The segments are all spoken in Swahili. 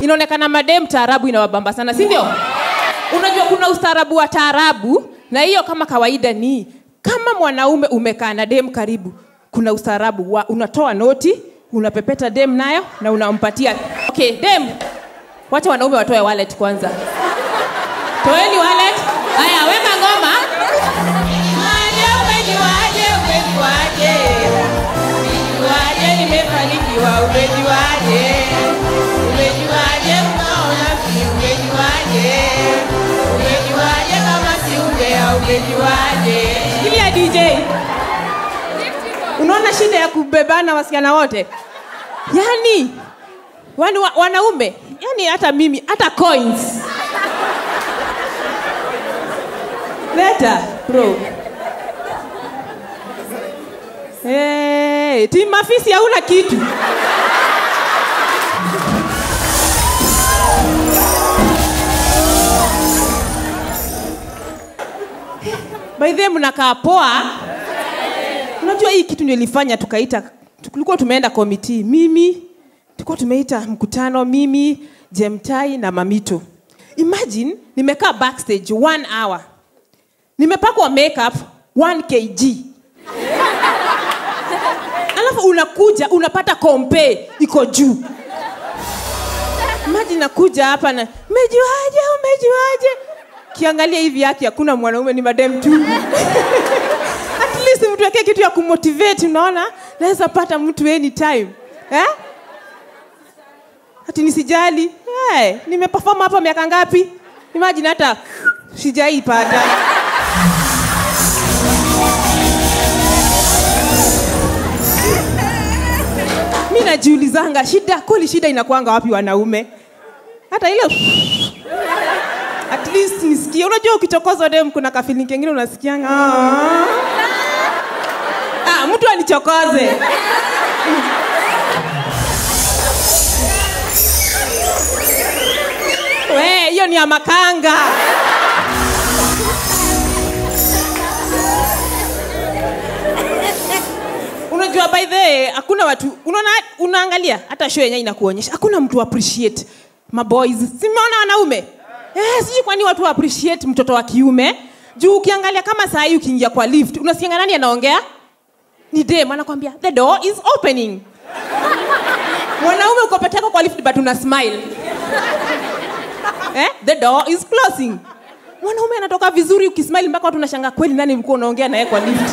inaonekana madem taarabu inawabamba sana, si ndio? Unajua kuna ustaarabu wa taarabu na hiyo kama kawaida ni kama mwanaume umekaa na dem karibu, kuna ustaarabu unatoa noti, unapepeta dem nayo na unampatia. Okay, dem. Wacha wanaume watoe wallet kwanza. Toeni wallet. Haya, weka ngoma. Waje nimefanikiwa umejuaje? Umejuaje unaona si umejuaje? Umejuaje kama si ungea umejuaje? Shikilia DJ. Unaona shida ya kubebana wasichana wote? Yaani wanaume, yani hata mimi, hata coins. Leta, bro. Hey, Team Mafisi hauna kitu. By the way mnakaa poa. Unajua hii kitu nilifanya tulikuwa tumeenda committee. Mimi tulikuwa tumeita mkutano mimi, Jemtai na Mamito. Imagine nimekaa backstage 1 hour. Nimepakwa makeup 1 kg. Alafu unakuja unapata kompe iko juu. Imagine nakuja hapa na umejuaje? Kiangalia hivi yake hakuna mwanaume, ni madem tu. At least mtu wake kitu ya kumotivate, unaona? Naweza pata mtu anytime. Ati nisijali. Nimeperform hapa miaka ngapi? Imagine hata sijaipata. Mimi najiulizanga shida inakuanga wapi wanaume? Hata ile at least nisikie. Unajua ukichokozwa dem kuna ka feeling kingine unasikianga. Mtu anichokoze. Hiyo ni ya makanga. Unajua by the way, hakuna watu, unaangalia hata show yenyewe inakuonyesha hakuna mtu appreciate maboys. Simeona wanaume? Siji kwani watu appreciate mtoto wa kiume? Juu ukiangalia kama saa hii ukiingia kwa lift, unasikia nani anaongea? Ni dem anakuambia the door is opening. Mwanaume uko peke yako kwa lift but una smile. The door is closing. Mwanaume anatoka vizuri ukismile mpaka watu unashangaa kweli nani ulikuwa unaongea naye kwa lift.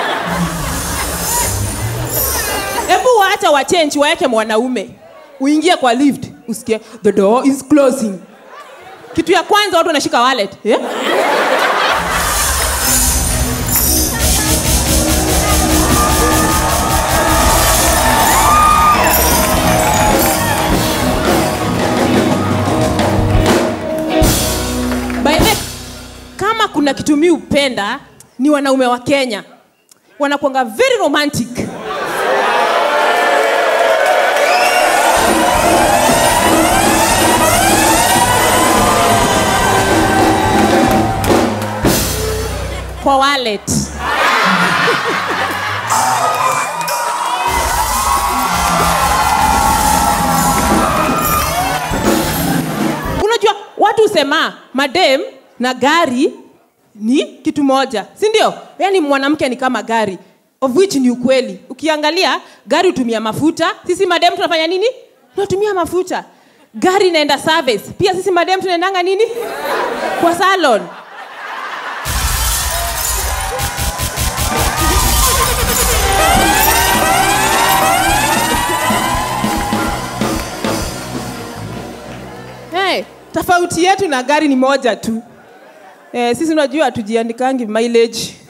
Hebu waacha wa change waeke mwanaume. Uingie kwa lift, usikie the door is closing. Kitu ya kwanza watu wanashika wallet, Kama kuna kitu mimi upenda ni wanaume wa Kenya. Wanakuanga very romantic. Kwa wallet. Unajua watu usema madem na gari ni kitu moja, si ndio? Yaani mwanamke ni kama gari, of which ni ukweli. Ukiangalia gari hutumia mafuta, sisi madem tunafanya nini? Tunatumia mafuta. Gari inaenda service, pia sisi madem tunaendanga nini? Kwa salon. Tofauti yetu na gari ni moja tu. Sisi unajua tujiandikangi mileage.